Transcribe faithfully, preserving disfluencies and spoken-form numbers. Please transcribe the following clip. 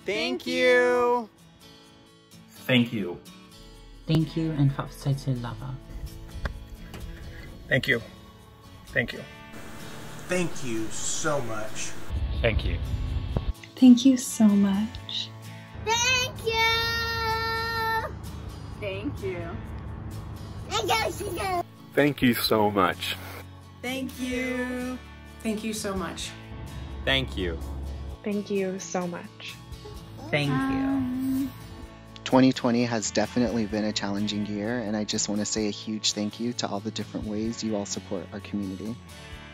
Thank you. Thank you. Thank you and Fafsaitse Lava. Thank you. Thank you. Thank you so much. Thank you. Thank you so much. Thank you. Thank you. Thank you so much. Thank you. Thank you so much. Thank you. Thank you so much. Thank you. twenty twenty has definitely been a challenging year, and I just want to say a huge thank you to all the different ways you all support our community.